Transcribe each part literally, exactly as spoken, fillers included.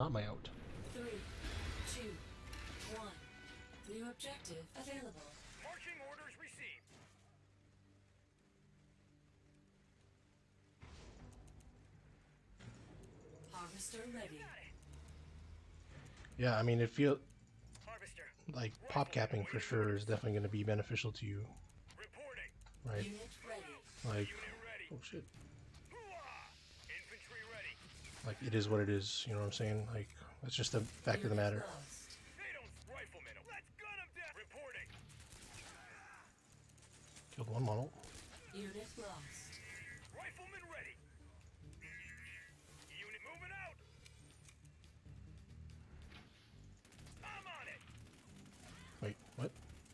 Not my out. Three, two, one. New objective available. Marching orders received. Harvester ready. Yeah, I mean, it feel Harvester. like pop capping for sure is definitely going to be beneficial to you, Reporting. right? Unit ready. Like, Unit ready. oh shit, Hoo-ah! Infantry ready. like it is what it is. You know what I'm saying? Like, that's just the fact of the matter. Lost. They don't riflemen. Let's gun them down. Reporting. Killed one model. Unit lost. Riflemen ready. Unit moving out. I'm on it. Wait, what?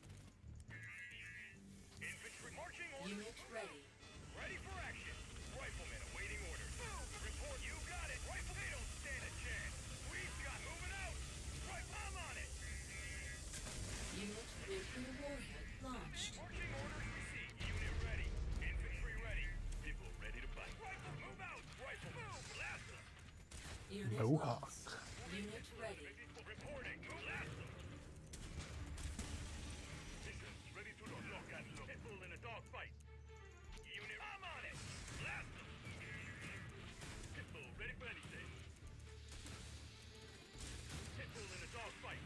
Infantry marching orders. Unit ready. Ready for action. Riflemen awaiting orders. Report. You got it. Rifle. They don't stand a chance. We've got moving out. Right. I'm on it. Unit nuclear warhead launched. Marching orders received. Unit ready. Infantry ready. People ready to fight. Rifle. Move out. Rifle. Move. Blast them. Unit Mohawk. lost. Unit ready. Reporting. Blast them. Mission ready to lock and load. People in a dogfight. Unit. I'm on it. Blast them. People ready for anything. People in a dogfight.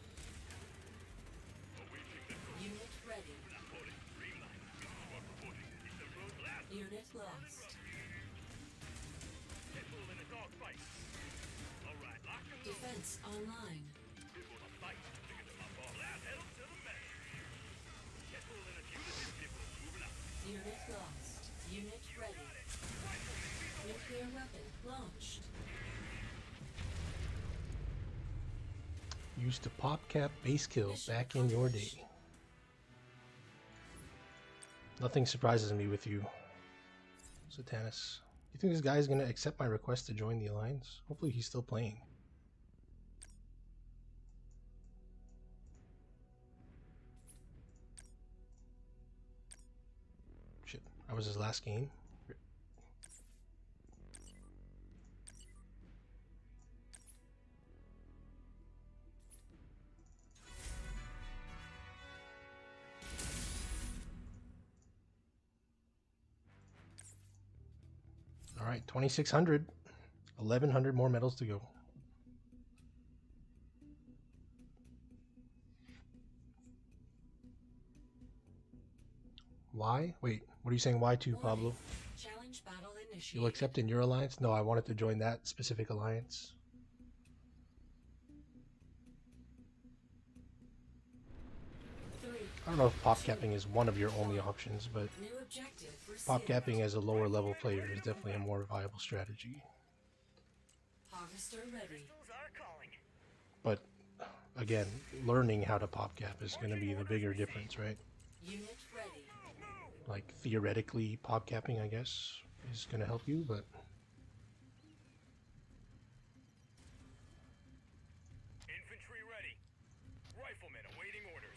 Awaiting missile. Unit ready. Reporting. Green line. Squad reporting. Eastern road. Blast. Unit lost. People in a dogfight. All right. Lock and load. Defense online. People on fight. Ticket to my ball. Blast. Pedal to the metal. People in a unit. People moving out. Unit lost. Unit ready. Nuclear weapon launched. Used to pop cap base kill back in your day. Nothing surprises me with you, Satanis. You think this guy's gonna accept my request to join the alliance? Hopefully he's still playing. Shit, that was his last game. All right, twenty-six hundred, eleven hundred more medals to go. Why? Wait, what are you saying why to, Pablo? Challenge battle initiated. You'll accept in your alliance? No, I wanted to join that specific alliance. Three. I don't know if pop capping is one of your only options, but New objective received. pop capping as a lower level player is definitely a more viable strategy. Harvester ready. Pistols are calling. But again, learning how to pop cap is going to be the bigger difference, right? Unit ready. Like theoretically, pop capping, I guess, is going to help you, but Infantry ready. Riflemen awaiting orders.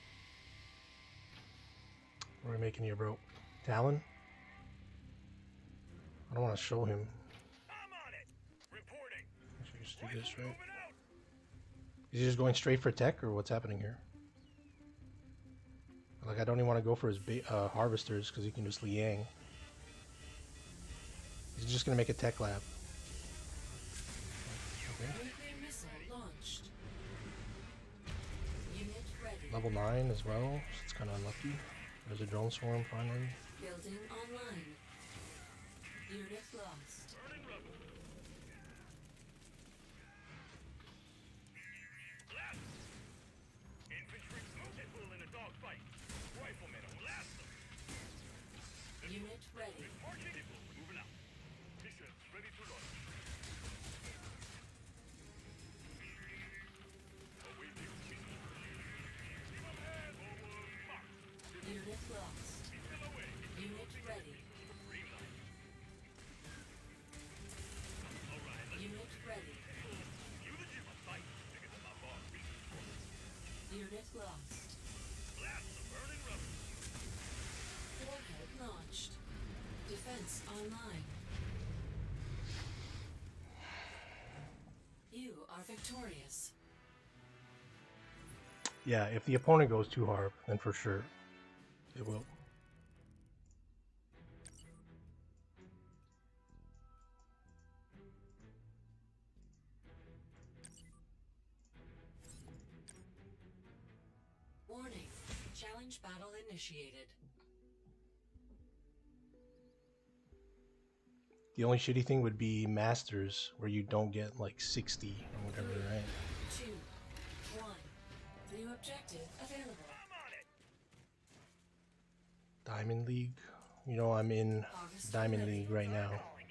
what are we making here, bro? Talon? I don't want to show him. I'm on it. Reporting. I should just do this, Rifle right? moving out. Is he just going straight for tech, or what's happening here? Like, I don't even want to go for his ba uh, harvesters, because he can just Liang. He's just going to make a tech lab. Okay. Nuclear missile launched. Unit ready. Level nine as well, so it's kind of unlucky. There's a drone swarm finally. Building online. Unit lost. Burning rubble. Blast. Infantry move. People in a dogfight. Riflemen blast them. Unit ready. Marching people moving out. Missions ready to launch. Awaiting mission. Keep up ahead. Forward march. Unit lost. Still away. Unit ready. Green line. All right. Let's Unit ready. you the gym fight. Ticket to my bar. Unit lost. Blast the burning rubber. Warhead launched. Defense online. You victorious. Yeah, if the opponent goes too hard, then for sure it will. Warning. Challenge battle initiated. The only shitty thing would be Masters, where you don't get like sixty or whatever, right? Two. One. New objective available. Diamond League. You know, I'm in Diamond League right now.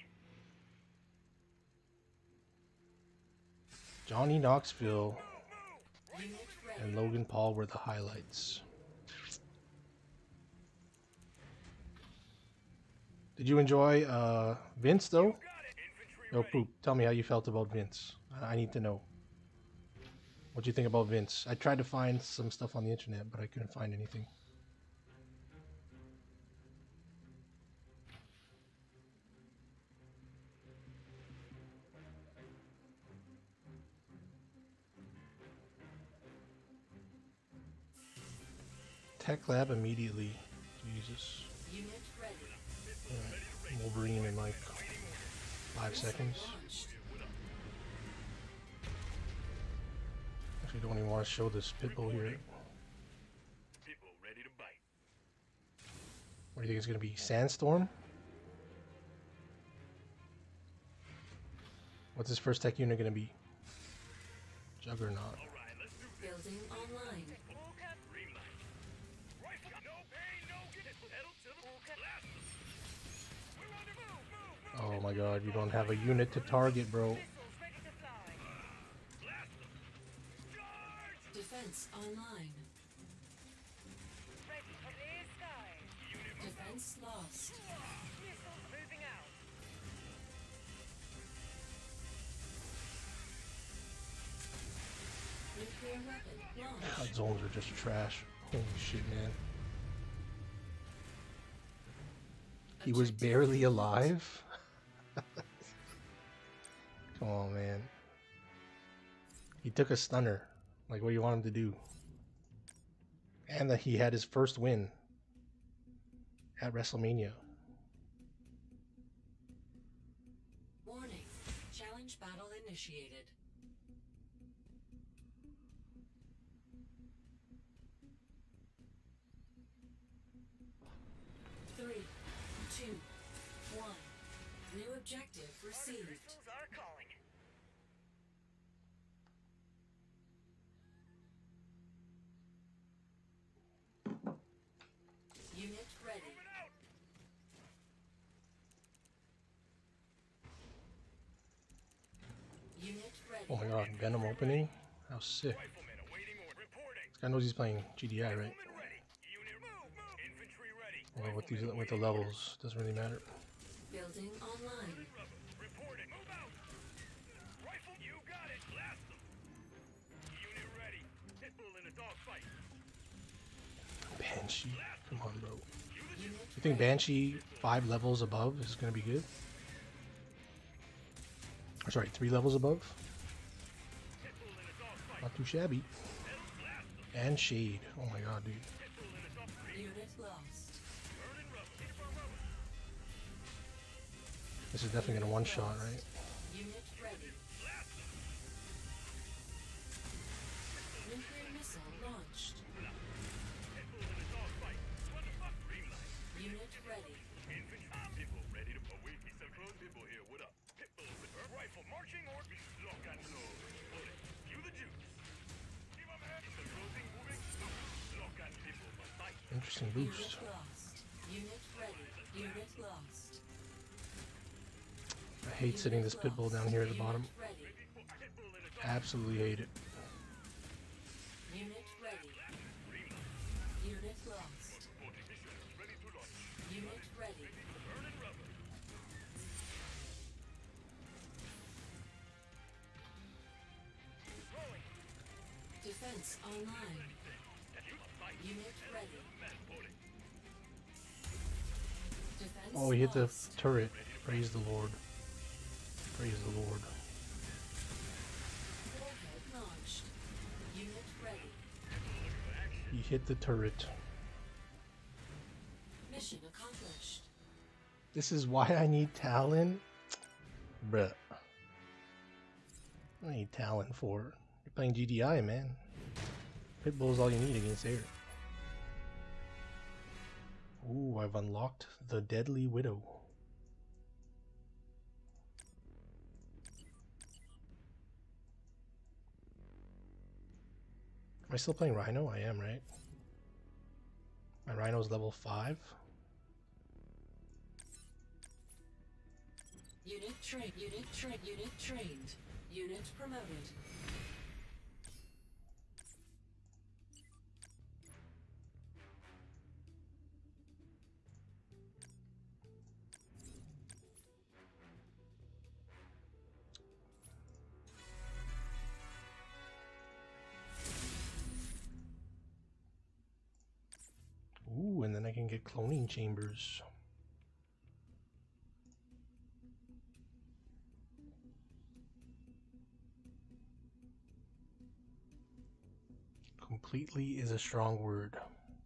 Johnny Knoxville Unit ready. and Logan Paul were the highlights. Did you enjoy uh, Vince though? No poop. Tell me how you felt about Vince. I I need to know. What do you think about Vince? I tried to find some stuff on the internet, but I couldn't find anything. Tech Lab immediately. Jesus. Unit ready. Yeah, Wolverine in like five seconds. Launched. Actually, don't even want to show this pitbull here. People ready to bite. What do you think it's gonna be? Sandstorm? What's his first tech unit gonna be? Juggernaut. All right, let's do this. Building online. Full cap, green light. Rifle, no pain, no get it. Pedal to the full cap. Blast them. We're on the move, move, move. Oh my god, you don't have a unit to target, bro. Missiles ready to fly. Blast them. Charge. Defense online. Ready for clear skies. Unit Defense lost. missiles moving out. Nuclear weapon launched. God, zones are just trash. Holy shit, man. He was Objective barely alive? Come on, man. He took a stunner. Like, what do you want him to do? And that he had his first win at WrestleMania. Warning. Challenge battle initiated. Three, two, one. New objective received. Missiles are calling. Unit ready. Moving out. Unit ready. Oh my god, Venom opening? How sick. Riflemen awaiting order. Reporting. This guy knows he's playing G D I, right? Riflemen ready. Unit move, move. Infantry ready. Well, with these Riflemen with the awaiting levels, doesn't really matter. Building online. orders. Reporting. Move out. Rifle, you got it. Blast them. Unit ready. Pitbull in a dogfight. Banshee. Come on, bro. Unit You think Banshee five levels above is gonna be good? Or sorry, three levels above? Pitbull in a dogfight. Not too shabby. Blast them. And Shade. Oh my god, dude. Pitbull in a dogfight. Unit lost. Burning rubber. Hit for rubber. This is definitely gonna one shot, right? Unit ready. Blast them. Nuclear missile launched. Pitbull in a dogfight. What the fuck? Green light. Unit ready. Infantry. Pitbull ready to. Oh wait, he's so close. Pitbull here. What up? Pitbull with her rifle marching order. Lock and load. Hold it. Cue the juice. Give him a head. It's a closing moving. Lock and Pitbull must fight. Interesting Unit boost. lost. Unit ready. Unit lost. I hate sitting this pit bull down here at the bottom. Unit ready. Pitbull in a dog. Absolutely hate it. Unit ready. Green light. Unit lost. Reporting mission. Ready to launch. Unit ready. Burning rubber. Rolling. Defense online. You must fight. Unit ready. Man, hold it. Defense Oh, he hit the lost. turret. Praise the Lord. Praise the Lord. hit the turret. Mission accomplished. This is why I need Talon? Bruh. I need Talon for. You're playing G D I, man. Pitbull's all you need against air. Ooh, I've unlocked the Deadly Widow. Am I still playing Rhino? I am, right? My Rhino's level five. Unit trained. Unit trained. Unit trained. Unit promoted. Ooh, and then I can get cloning chambers. Completely is a strong word.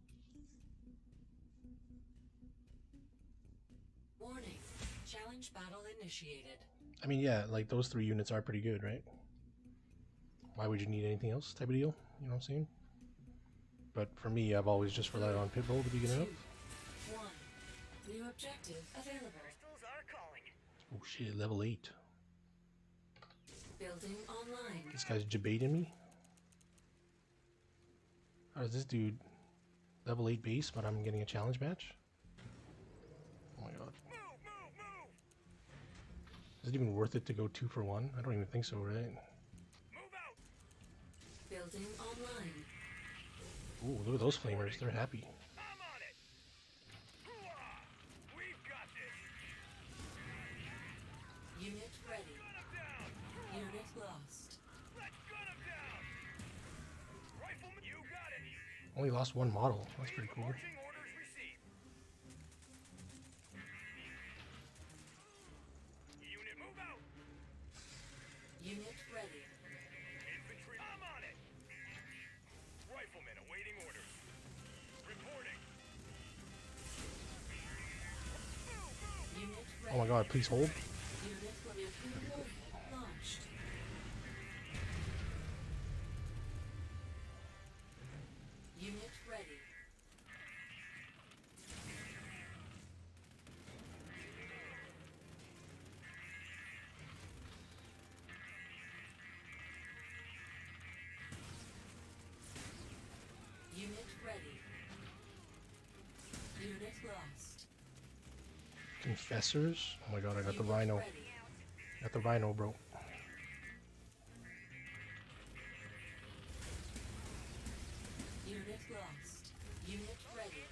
Warning. Challenge battle initiated. I mean, yeah, like those three units are pretty good, right? Why would you need anything else type of deal? You know what I'm saying? But for me, I've always just relied on Pitbull to begin with. One. New objective available. Crystals are calling. Oh shit, level eight. Building online. This guy's debating me. How does this dude level eight base, but I'm getting a challenge match? Oh my god. Move, move, move. Is it even worth it to go two for one? I don't even think so, right? Move out. Building online. Ooh, look at those flamers. They're happy. I'm on it. Hoo-ah! We've got this. Unit ready. Gun him down. Unit lost. Let's gun him down. Rifleman, you got it. Only lost one model. That's pretty cool. Marching orders received. Unit move out. Unit ready. Infantry, I'm on it. Riflemen awaiting orders. Reporting. Move, move. Unit ready. Oh my god, please hold. Unit ready. Warhead launched. Unit ready. Unit ready. Unit lost. Confessors? Oh my god, I got the Unit Rhino. ready. Got the Rhino, bro. Unit lost. Unit ready.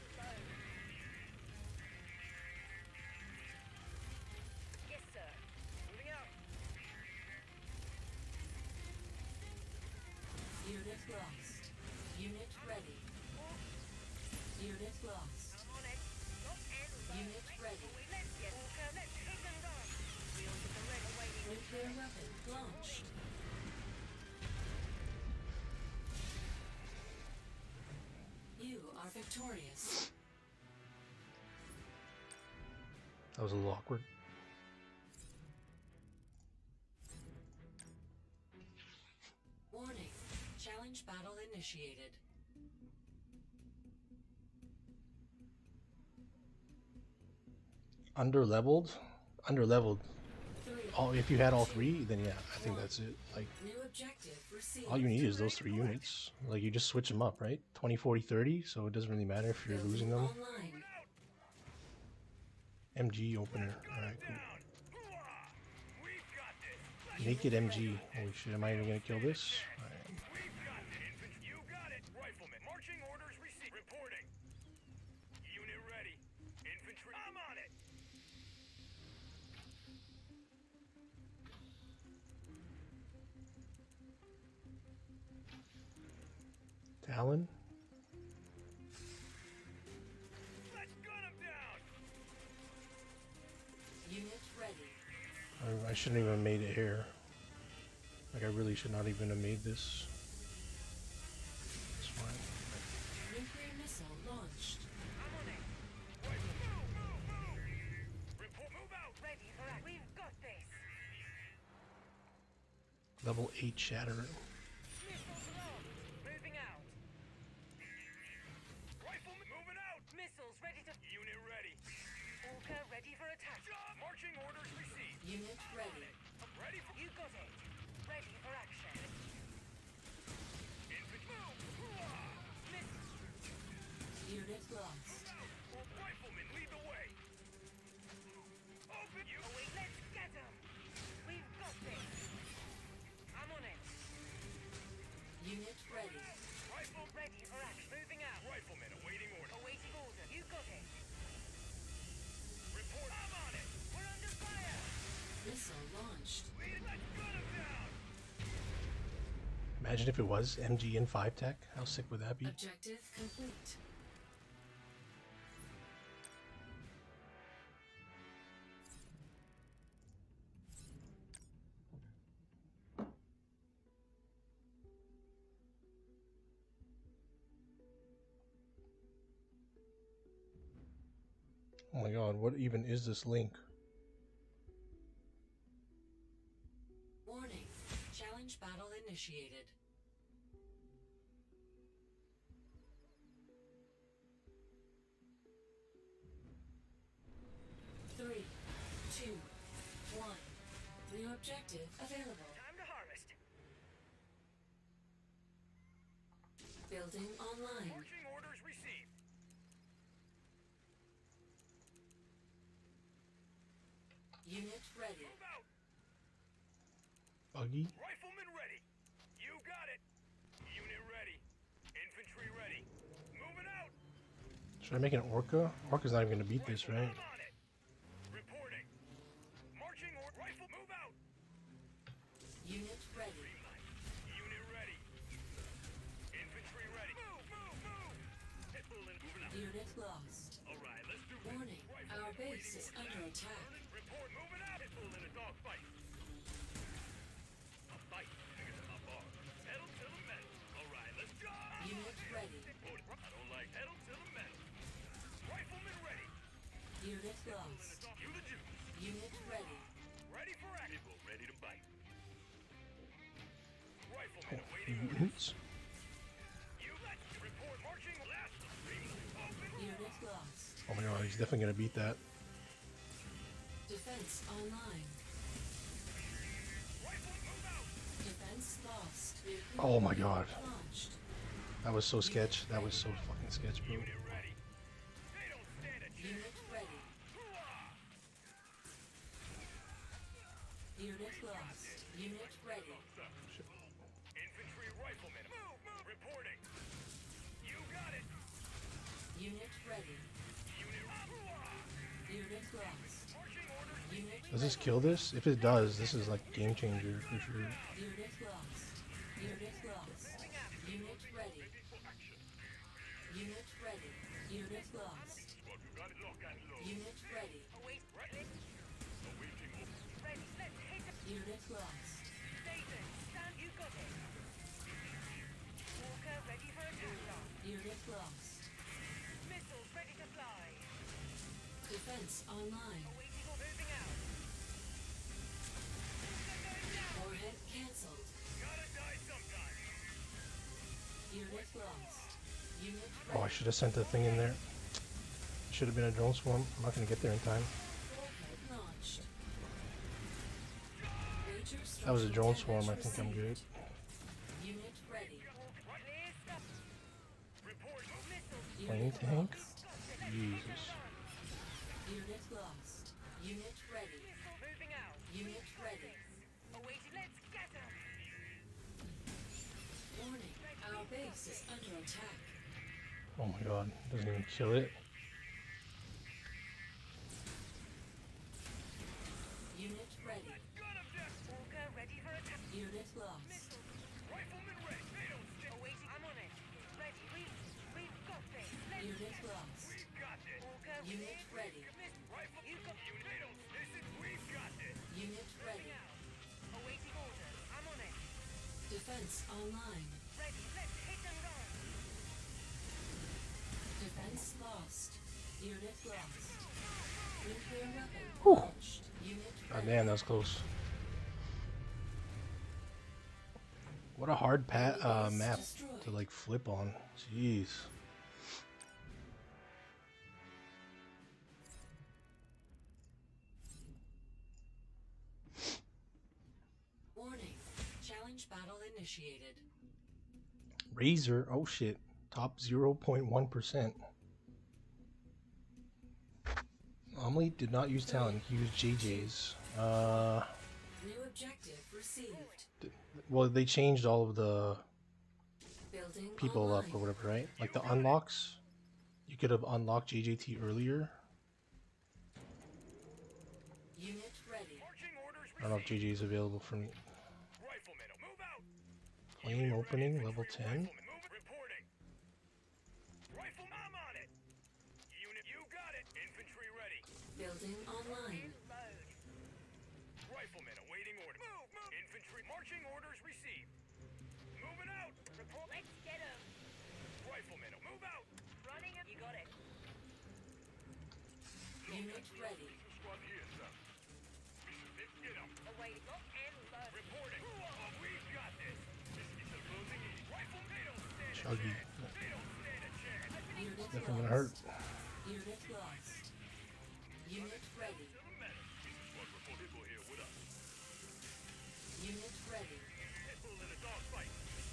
Yes, sir. Moving out. Unit lost. Unit ready. Unit lost. I'm on it. Lock and Unit ready. Let's get Walker. Let's hit them down. Wheels of the red awaiting. Nuclear weapon launched. You are victorious. That was a little awkward. Warning. Challenge battle initiated. Under-leveled? Under-leveled. Three. Oh, if you had all three, then yeah, I think that's it. Like, New objective received. all you need is those three units. Like, you just switch them up, right? twenty, forty, thirty, so it doesn't really matter if you're Building losing them. online. M G opener. Alright, cool. Hoo-ah! We've got this. Naked M G. Holy shit, am I even gonna kill this? Alright. We've got it. Infantry, you got it. Rifleman, marching orders received. Reporting. Unit ready. Infantry, I'm on it. Talon? Let's gun him down. Unit ready. I, I shouldn't even have made it here. Like, I really should not even have made this. It's fine. Missile launched. I'm on it. Rifle, move, move, move! Report, move out! Ready for action. We've got this. Level eight shatter. Missiles launched. Moving out. Rifleman, moving out! Missiles ready to... Unit ready. Orca ready for attack. Job! Marching orders received. Unit ready. I'm ready for... You got it. Ready for action. Infantry, move! Hoo-ah! Miss... Unit lost. Riflemen, lead the way! Open you! Oh wait, let's get them. We've got this. I'm on it. Unit ready. Rifle, Ready for action. Moving out. riflemen awaiting order. Awaiting order. You got it. Report, I'm on it! We're under fire. Missile launched. Lead, let's gun him down! Imagine if it was M G and five tech. How sick would that be? Objective complete. Oh my god, what even is this link? Warning. Challenge battle initiated. Three, two, one. New objective available. Time to harvest. Building online. Marching orders received. Unit ready. Move out! Buggy? Riflemen ready! You got it! Unit ready. Infantry ready. Moving out! Should I make an Orca? Orca's not even gonna beat this, right? I'm on it! Reporting. Marching or rifle, move out! Unit ready. Unit ready. Infantry ready. Move, move, move! Hitbull in, moving out. Unit lost. Alright, let's do this. Warning. Riflemen Our base waiting is orders. under attack. Report, moving out! Hitbull in a dogfight. A fight. Niggas in my bar. Pedal to the metal. Alright, let's go! Unit ready. Hold it. I don't like pedal to the metal. Riflemen ready. Unit lost. You the Jews. Unit ready. Ready for action. People ready to bite. Riflemen awaiting orders. Mutants? You let's report marching last. Open. Unit lost. Oh my god, he's definitely gonna beat that. Defense online. Rifle, move out. Defense lost. Oh my god. Launched. That was so sketch. That was so fucking sketch, bro. Unit ready. They don't stand a chance. Unit ready. Hoo-ah! Unit lost. Unit ready. Infantry riflemen. Move, move. Reporting. You got it. Unit ready. Unit. Hoo-ah! Unit lost. Marching orders. Unit Does this kill this? If it does, this is like game changer for sure. Unit lost. Unit lost. Unit ready. For action. Unit ready. Unit lost. Well, you got it. Lock and load. Unit ready. Await. Ready. Awaiting orders. Ready. Let's hit them. Unit lost. Nathan, stand. You got it. Walker ready for attack. Unit lost. Missiles ready to fly. Defense online. Awaiting or moving out. They're going down. Warhead cancelled. Gotta die sometime. Unit lost. Unit Oh, I ready. should have sent the thing in there. Should have been a drone swarm. I'm not gonna get there in time. Warhead launched. Major That was a drone structural swarm. I damage think I'm good. received. Unit ready. Clear stuff. Report. Missiles. Plane Unit tank? lost. Jesus. Unit lost. Unit ready. Missile moving out. Unit ready. Awaiting. Let's get them. Warning. Our base is under attack. Oh my god. Doesn't even kill it. Unit ready. Gun him down. Walker ready for attack. Unit lost. Missiles. Riflemen ready. They don't stick. Awaiting. I'm on it. Ready. We've, we've got this. Let's Unit lost. We've got this. Walker Unit ready. Miss. Rifle. You got Unit. They don't listen. We've got this. Unit ready. out. Awaiting orders. I'm on it. Defense online. Ready. Let's hit and run. Defense lost. Unit lost. Nuclear weapon Whew. launched. Unit God ready. damn, that was close. What a hard pa uh, map to like flip on. Jeez. Warning. Challenge battle initiated. Razor, oh shit. Top zero point one percent. Normally did not use talent, he used J J's. Uh, New objective received. well, they changed all of the Building people online. up or whatever, right? Like the unlocks. You could have unlocked J J T earlier. Unit ready. Marching orders I don't know if J J is available for me. Riflemen, move out. Claim opening, level ten. Riflemen, move it. Reporting. Rifle, I'm on it. Unit, you got it. Infantry ready. Building online. Load. Riflemen awaiting order. Move, move. Infantry marching orders received. Moving out. Report. Let's get him. Riflemen, move out. Running him. You got it. Unit ready. Squad here, sir. Get up. Away. Lock and load. Reporting. Oh, we've got this. This is the closing in. Rifle, they don't stand a Chuggy. chance. They don't stand a chance. Unit Definitely gonna hurt. lost. Unit lost. Unit ready. To the medic. This is what report people here with us. Unit ready. Pitbull in a dog fight.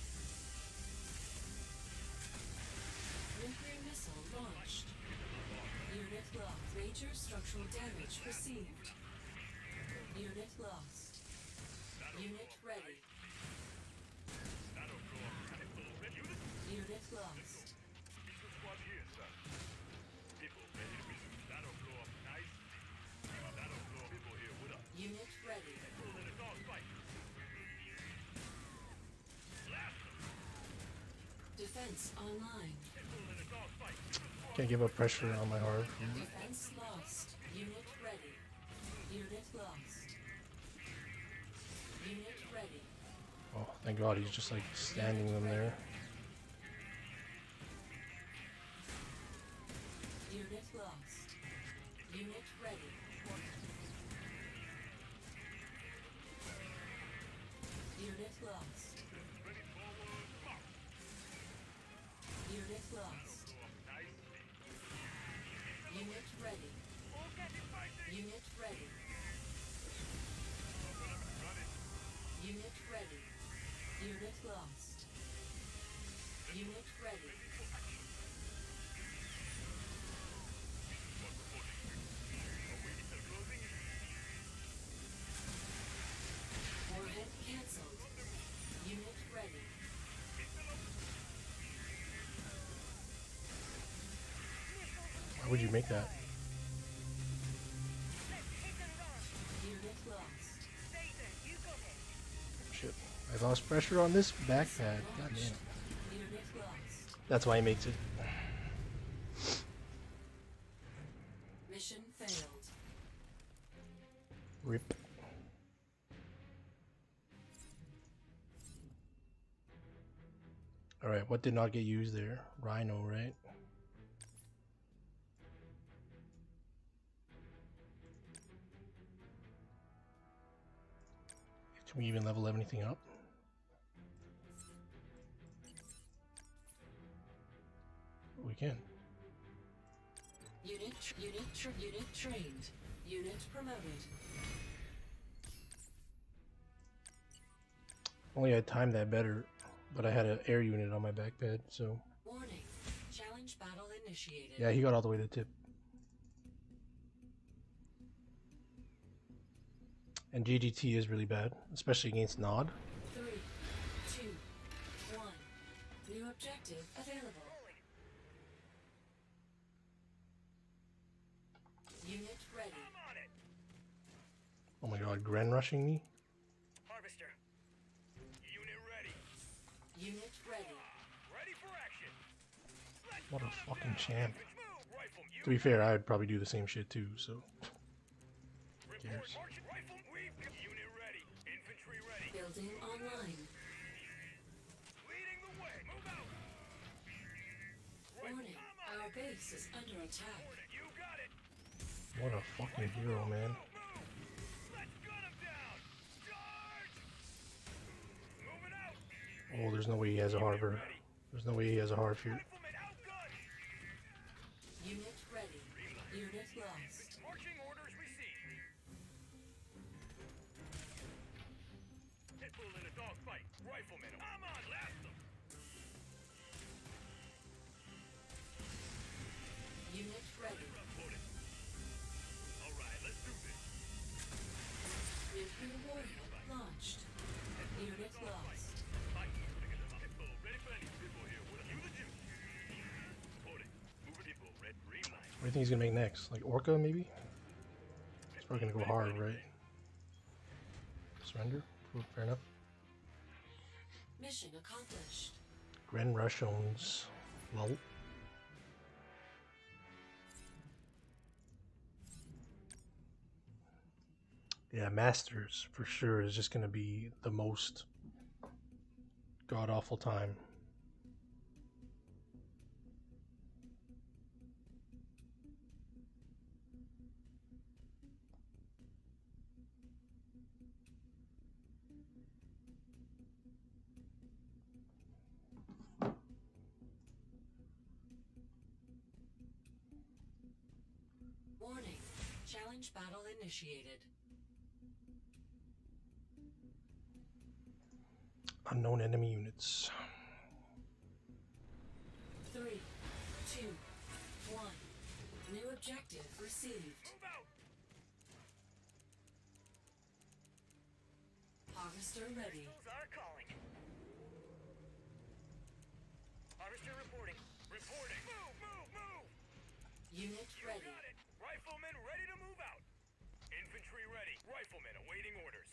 Nuclear missile launched. Unit lost. Major structural damage received. Unit lost. Unit ready. That'll go up. Pitbull ready. Unit. Unit lost. Missile squad here, sir. Pitbull ready to missile. That'll blow up nice. That'll blow up. Pitbull here with us. Unit ready. Pitbull in a dog fight. Blast them. Defense online. Pitbull in a dog fight. Can't give up pressure on my hard. Defense lost. Unit ready. Unit lost. Unit ready. Oh, thank God he's just like standing them there. Unit lost. Unit ready. Unit lost. Ready forward. March. Unit lost. Blow up nice. Unit ready. All getting fighting. Unit ready. Run it. Unit ready. Unit lost. Unit ready. Warhead cancelled. Unit ready. Why would you make that? Let's hit and run. Unit lost. Stason, you got it. Shit. I lost pressure on this back pad. God damn. Unit lost. That's why he makes it. Mission failed. Rip. Alright, what did not get used there? Rhino, right? Can we even level anything up? We can. Unit, tr- unit, tr- unit trained. Unit promoted. Only I timed that better, but I had an air unit on my back pad, so Warning. Challenge battle initiated. yeah, he got all the way to tip. And G G T is really bad, especially against Nod. Three, two, one. New objective available. Unit ready. I'm on it. Oh my god, Gren rushing me? Harvester. Unit ready. Unit ready. Ready for action. Let's What a run 'em fucking down. champ. Move. Rifle. You To be fair, I would probably do the same shit too, so. report. cares? Marching rifle. We've got unit ready. Infantry ready. Building online. Leading the way. Move out. Warning. I'm on Our it. base is under attack. You got it. What a fucking hero, man. Let's gun him down. Charge. Moving out. Oh, there's no way he has a harbor. There's no way he has a hard shoot. Rifleman outgunned. Unit ready. Unit lost. Marching orders received. Pitbull in a dogfight. Rifleman. I'm on. Blast them. Unit ready. Reported. All right, let's do this. Nuclear warhead launched. Unit lost. Pitbull ready for any pitbull here. What you the juice? Reported. Moving pitbull. Red green light. What do you think he's gonna make next? Like Orca, maybe? He's probably gonna go hard, right? Surrender? Ooh, fair enough. Mission accomplished. Gren Rush owns Lol. Yeah, Masters for sure is just gonna be the most god awful time. Warning. Challenge battle initiated. Unknown enemy units. Three, two, one. New objective received. Move out. Harvester ready. Pistols are calling. Harvester reporting. Reporting. Move, move, move. Unit You ready. got it. Riflemen ready to move out. Infantry ready. Riflemen awaiting orders.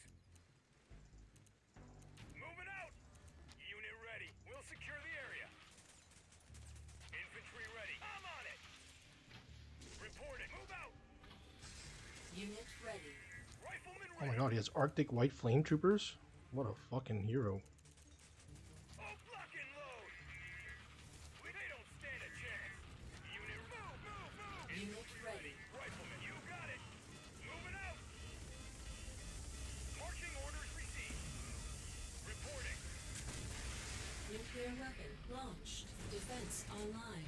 Moving out. Unit ready. We'll secure the area. Infantry ready. I'm on it. Reporting. Move out. Unit ready. Riflemen Oh ready. my god, he has Arctic White Flame Troopers? What a fucking hero. Oh, block and load. They don't stand a chance. Unit move, move, move. Unit ready. Riflemen, you got it. Moving out. Marching orders received. Reporting. Nuclear weapon launched. Defense online.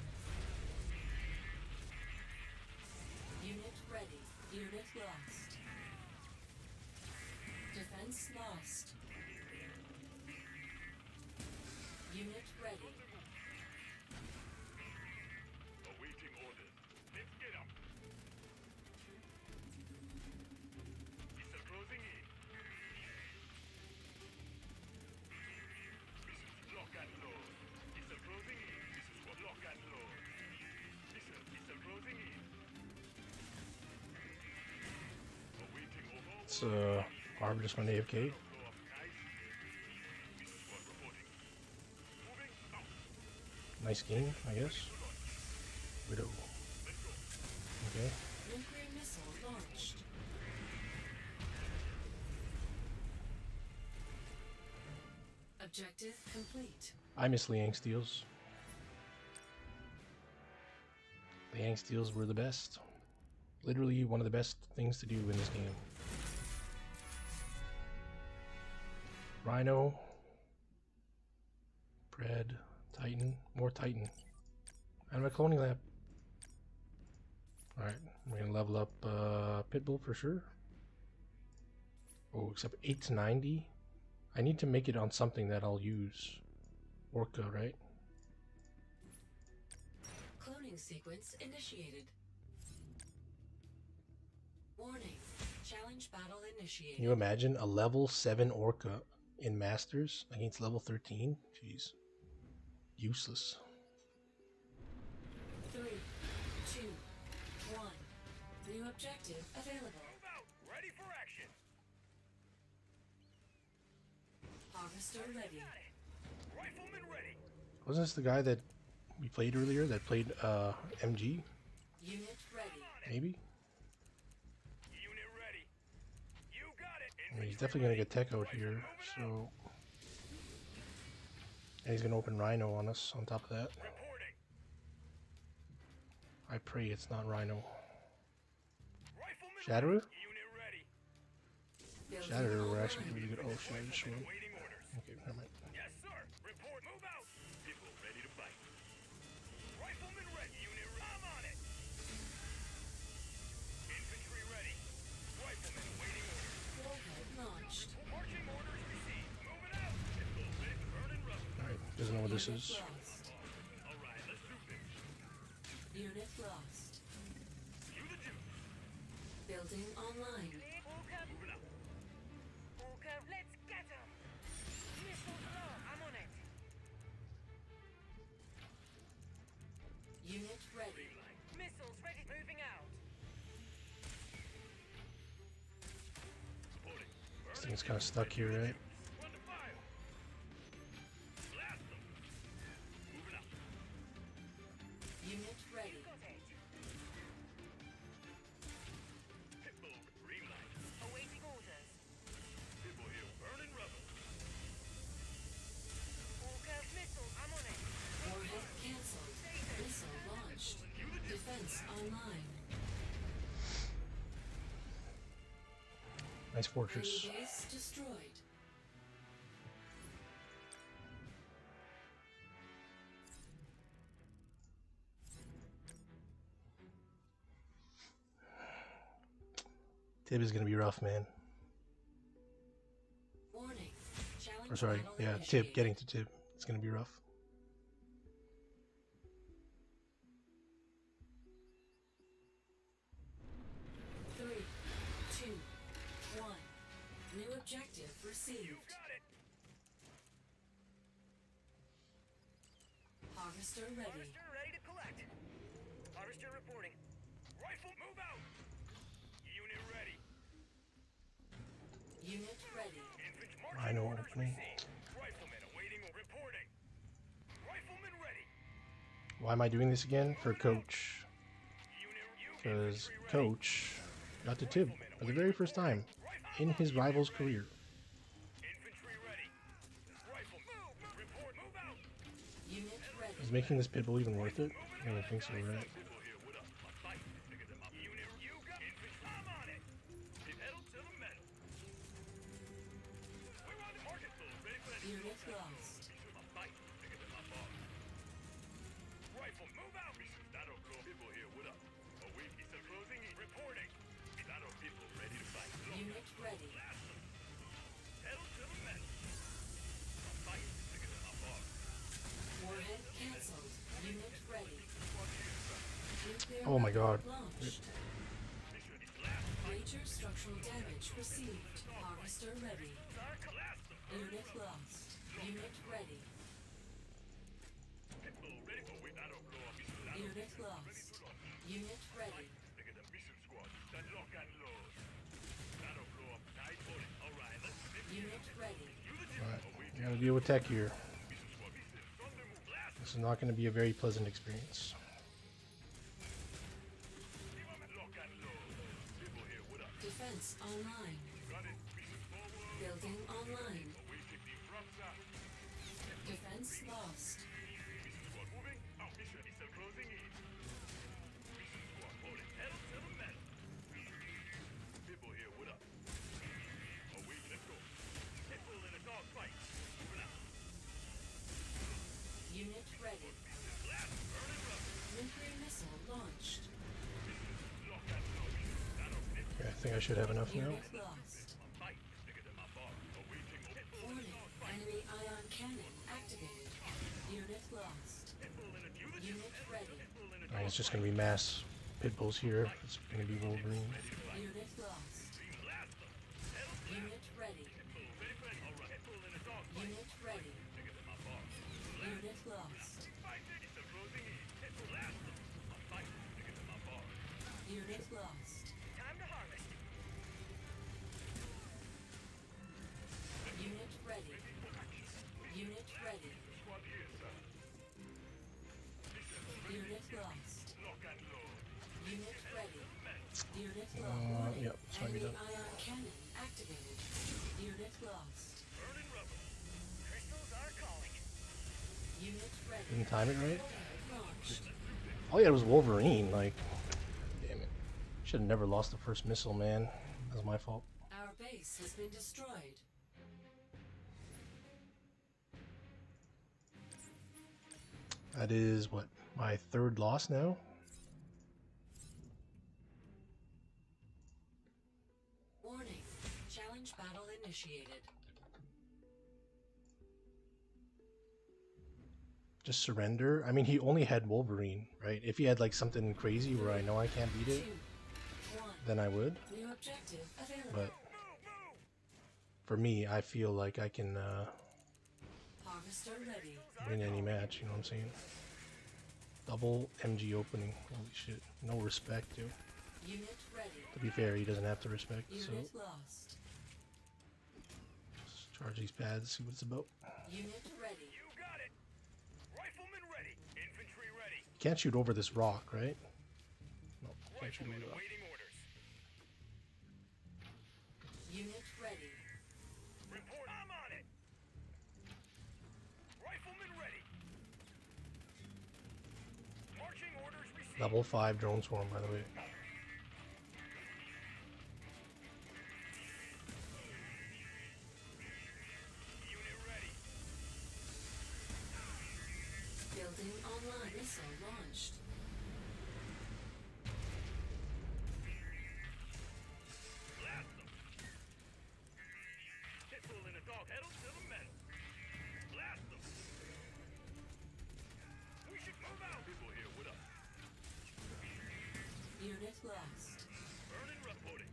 Unit ready. Unit lost. Defense lost. Unit ready. Awaiting orders. Let's get up. Missile closing in. Missiles lock and load. Missile closing in. Missiles lock and load. Missile, missile closing in. Awaiting orders. It's uh Harvard just went A F K. Go off, guys. Missile squad reporting. Moving out. Nice game, I guess. Widow. Okay. Nuclear missile launched. Objective complete. I miss Liang Steels. Liang Steels were the best. Literally one of the best things to do in this game. Rhino. Bread. Titan. More Titan. And my cloning lab. Alright, we're gonna level up uh, Pitbull for sure. Oh, except eight to ninety. I need to make it on something that I'll use. Orca, right? Cloning sequence initiated. Warning. Challenge battle initiated. Can you imagine a level seven Orca in Masters against level thirteen? Jeez. Useless. Three, two, one. New objective available. Move out. Ready for action. Harvester ready. Got it. Riflemen ready. Wasn't this the guy that we played earlier that played uh, M G? Unit ready. Maybe? Unit ready. You got it. I mean, he's definitely going to get tech out here, so... And he's going to open Rhino on us on top of that. Reporting. I pray it's not Rhino. Rifleman Shatterer? unit ready. Building Shatterer were online. actually really good. Oh, Shatterer sword. Waiting orders. Okay, never mind. Yes, sir. Report. Move out. People ready to fight. Rifleman ready. Unit ready. I'm on it. Infantry ready. Rifleman waiting orders. Warhead launched. Marching orders received. Moving out. People ready to burn and rub. Alright, doesn't know what this Unit is. lost. All right, let's do this. Unit lost. You the Jews. Building online. Clear. Walker. Moving out. Walker, let's get him. Missiles low. I'm on it. Unit ready. Missiles ready. Moving out. Supporting. This thing's kind of stuck here, right? Run the fire. Blast them. Moving out. Unit ready. Got it. Pitbull green light. Awaiting orders. People here burning rubber. Walker, missile. I'm on it. Warhead cancelled. Missile launched. Defense online. Nice fortress. Enemy base destroyed. Tib is gonna be rough, man. Warning. Challenge Or sorry, battle yeah, Tib, initiated. getting to Tib. It's gonna be rough. Three, two, one. New objective received. Got it. Harvester ready. Harvester ready to collect. Harvester reporting. Rifle, move out. Unit ready. Unit ready. Infantry Rhino marching orders opening. received. Rifleman awaiting or reporting. Rifleman ready. Why am I doing this again? For Coach. Unit, you Because infantry ready. Coach got to Tib for the very first time in his rival's career. Infantry ready. Rifle, move, move, report, move out. Unit ready. Is making this Pitbull even worth it? I don't think so, right? People here, what up? A fight. Figure them up. Unit, you got infantry. I'm on it. Pedal to the metal. We're on the market floor. Ready for that. Unit lost. A fight. Figure them up. Off. Rifle, move out. Shadow blow. People here, what up? A week is closing in. Reporting. Shadow people ready to fight. Unit ready. Blast them. Pedal to the metal. A fight. Figure them up. Off. Warhead cancelled. Unit ready. Nuclear Oh my god. launched. Mission is last. Major structural damage received. Harvester ready. Blast them. Unit lost. Unit ready. Pitbull ready for wait. Shadow blow up. Shadow Unit lost. Unit ready. Look at the mission squad. That lock and load. Shadow blow up. Tight on it. All right, let's fix it. Unit ready. You the Alright, we gotta deal with tech here. mission squad. Mission. Thunder move. Blast. This is not gonna be a very pleasant experience. Give 'em a lock and load. People here, what up? Defense online. Got it. Mission forward. Building online. We take the fronts out. Defense lost. Mission squad moving. Our mission is still closing in. Mission squad holding. Pedal to the metal. People here, what up? Oh wait, let's go. Pitbull in a dog fight. Moving out. Unit ready. Blast. Burn and rub. Nuclear missile launched. Lock and load. Shadow fit. Okay, I think I should have enough now. Unit lost. Fight. Look at them up on. Awaiting. Pitbull in a Warning. dog fight. Enemy ion cannon activated. Unit lost. Pitbull in a you the Unit ready. Pitbull in a Alright, it's just gonna be mass Pitbulls here. It's gonna be Wolverine. Unit lost. blast them. Unit ready. Pitbull ready for it. All right. Pitbull in a dog fight. Unit ready. Look at them up on. Unit lost. Fight. It's still closing in. Pitbull blast them. A fight. Look at them up on. Unit lost. Time to harvest. Unit ready. Unit ready. Squad here, sir. Unit lost. Lock and load. Unit ready. Unit Uh, lost. yep, this might be Enemy done. ion cannon activated. Unit lost. Burning rubber. Crystals are calling. Unit ready. Didn't time it right? Launched. All he had was Wolverine. Like, damn it. Should have never lost the first missile, man. That's my fault. Our base has been destroyed. That is what, my third loss now. Warning. Challenge battle initiated. Just surrender. I mean, he only had Wolverine, right? If he had like something crazy where I know I can't beat it, Two, one. then I would. New objective available. But for me, I feel like I can uh, Harvester ready. win any match. You know what I'm saying? Double M G opening. Holy shit! No respect, too. Unit ready. To be fair, he doesn't have to respect. So Unit lost. let's charge these pads. See what it's about. Unit ready. You got it. Rifleman ready. Infantry ready. You can't shoot over this rock, right? No, can't shoot over Rifleman the rock. awaiting orders. Unit ready. Report. I'm on it. Rifleman ready. Marching orders received. Level five drone swarm, by the way. Unit ready. Building online. Missile launched. Blast them. Pitbull in a dog. Pedal to the metal. Blast them. We should move out. People here, what up? Unit lost. Burning reporting.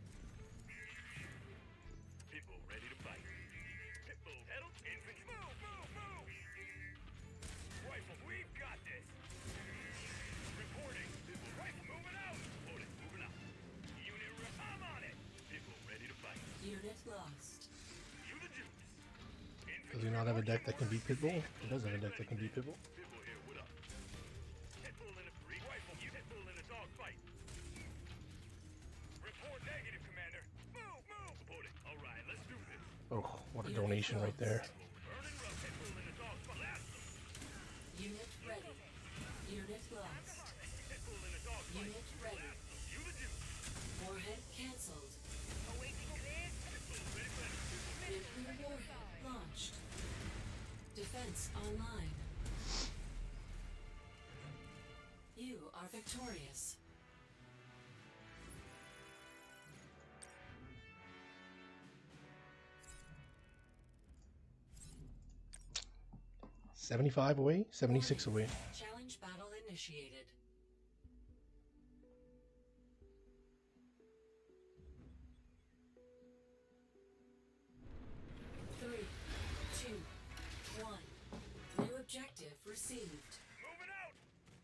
People ready to fight. Pitbull, pedal, infantry. Move, move, move. Rifle, we've got this. Reporting. People, rifle, moving out. Hold it, moving out. Unit, re- I'm on it. People ready to fight. Unit lost. You the juice. Does he not have a deck that can beat Pitbull? He does have a deck that can beat Pitbull. Pitbull here, what up? Pitbull in a three. Rifle, you Pitbull in a dog fight. Report negative, Commander. Move, move. Reporting. All right, let's do this. Oh, what a donation right there. Burning rough. Pitbull in a dog fight. Blast them. Unit ready. Unit lost. Pitbull in a dog fight. Unit ready. You the juice. Warhead cancelled. Awaiting clear. Pitbull ready for this. Nuclear warhead launched. Defense online. You are victorious. seventy-five away, seventy-six away. Challenge battle initiated. Three, two, one. New objective received. Moving out.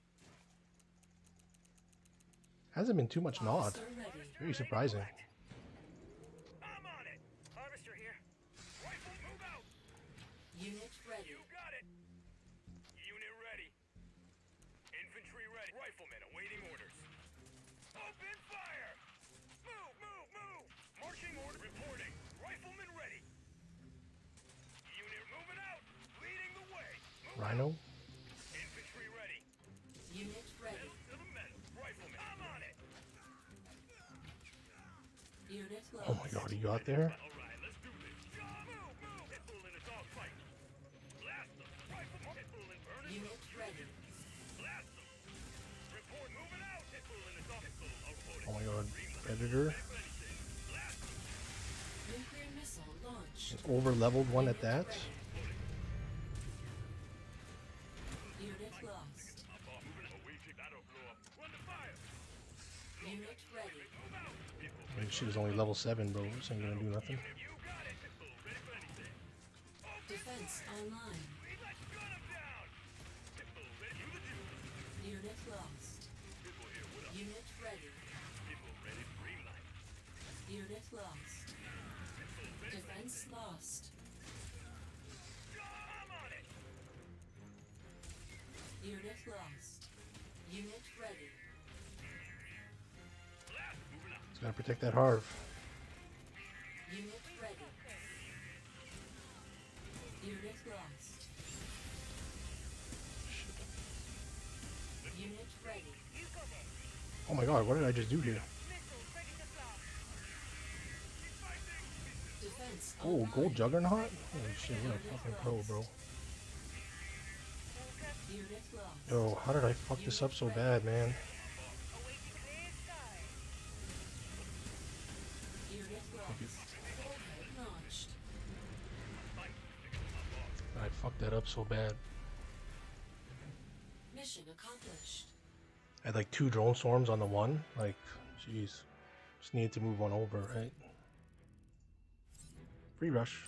Hasn't been too much nod. Harvester ready. Very surprising. I'm on it. Harvester here. Rifle, move out. Unit ready. You got it. Unit ready. Infantry ready. Riflemen awaiting orders. Open fire. Move, move, move. Marching order reporting. Riflemen ready. Unit moving out. Leading the way. Move Rhino? out. Infantry ready. Unit ready. Pedal to the metal. Riflemen. I'm on it. Unit lost. Oh my god, he got there? All right, let's do this. Move, move. Pitbull in a dog fight. Blast them. Rifle. Pitbull in burning. Unit ready. Blast them. Report moving out. Pitbull in a dog. Pitbull reporting. Oh my god, Predator. Blast them. Nuclear missile launched. An over leveled one at that. Unit lost. Up off. Moving out. We should that'll blow up. Run the fire. Unit ready. Move out. Pitbull. I mean, she was only level seven, bro. This ain't gonna do nothing. You got it. Pitbull ready for anything. Defense online. We let's gun him down. Pitbull ready. You the juice. Unit lost. Pitbull here. What up? Unit ready. Pitbull ready. Green light. Unit lost. Pitbull ready. Defense lost. I'm on it. Unit lost. Unit ready. Blast. Moving out. He's gotta protect that Harv. Unit ready. Unit lost. Unit ready. Oh my god, what did I just do here? Missiles ready to blast. Defense Oh, online. gold juggernaut? Holy shit, what a fucking pro, bro. Unit lost. Yo, how did I fuck this up so bad, man? Awaiting clear sky. Unit lost. Warhead launched. I fucked that up so bad. Mission accomplished. I had like two drone swarms on the one. Like, jeez. Just needed to move one over, right? Free rush.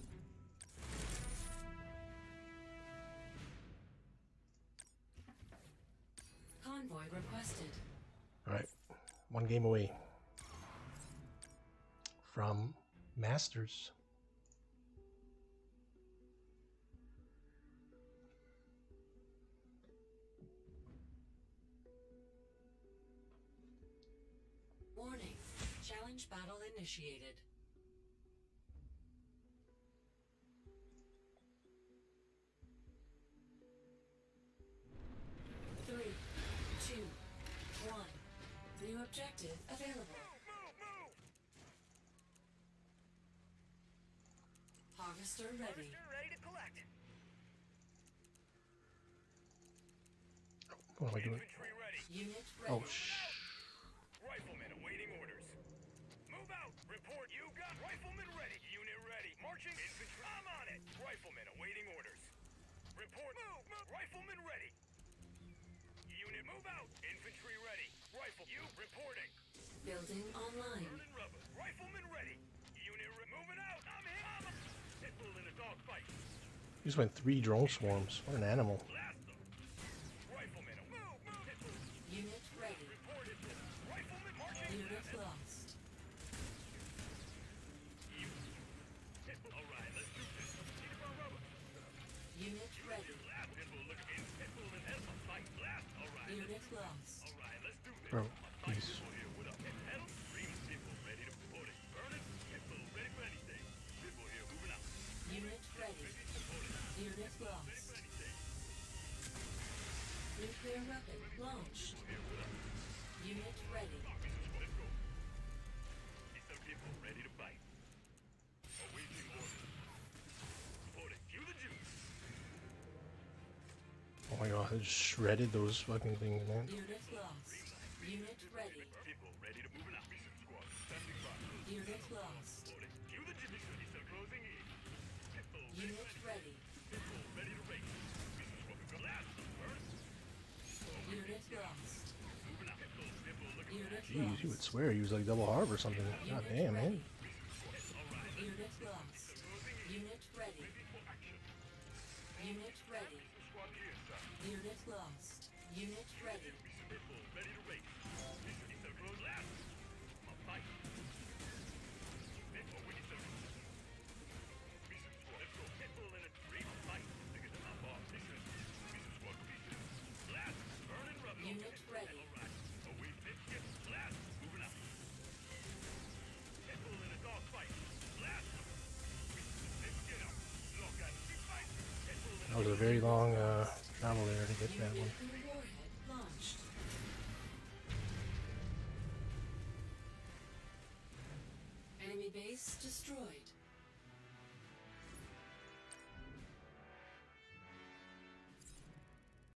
Convoy requested. Alright. One game away. From Masters. Warning. Challenge battle initiated. Three, two, one. New objective available. Move, move! Harvester ready. Harvester ready to collect. What am I doing? Infantry ready. Unit ready. Oh, shh. Riflemen awaiting orders. Move out. Report. You got riflemen ready. Unit ready. Marching. Infantry. I'm on it. Riflemen awaiting orders. Report. Move. Move. Riflemen ready. Unit move out. Infantry ready. Rifle. You reporting. Building online. Burning rubber. Riflemen ready. Unit re moving out. I'm here. I'm a pitbull in a dogfight. He just went three drone swarms. What an animal. Blast them. Riflemen. Move. Move. Pitbull. Unit ready. Reported. Riflemen marching. Unit lost. You. Pitbull. All right. Let's do this. Need to run rubber. Unit ready. Blast. Pitbull look in. Pitbull and help us fight. Blast. All right. Unit lost. All right. Let's do this. Bro, Fight please. Pitbull here. What up? Pedal. Green. Pitbull ready to report it. Burn it. Pitbull ready for anything. Pitbull here. Moving out. Unit ready. Unit lost. Nuclear weapon launched. Unit ready. Let's go. It's the people ready to fight. Awaiting orders. Reporting. Cue the juice. Oh my god, I just shredded those fucking things, man. Unit lost. Unit ready. People ready to move out. Mission squad. Standing by. Unit lost. Reporting. Cue the juice. It's the closing in. Pitbull Unit ready. Pitbull ready to race. Mission squad. Blast. Burn. Unit lost. Moving out. Pitbull. Pitbull looking. Unit Jeez, you would lost. swear he was like double harb or something. God damn, man. Unit lost. Unit ready. For action. Unit ready. Squad here, sir. Unit lost. Unit ready. Pitbull ready to race. Mission is the close last. I'm a fight. Pitbull winning the mission squad. Let's go. Pitbull in a three fight. Niggas in my bar. Mission. Mission squad. Mission. Blast. Burning rubber. Unit ready. Alright. Away. Let's get blast. Moving out. Pitbull in a dog fight. Blast. Let's get out. Lock out. Fight. Pitbull in a That was a very long uh, travel there to get that one. Nuclear warhead launched. Enemy base destroyed.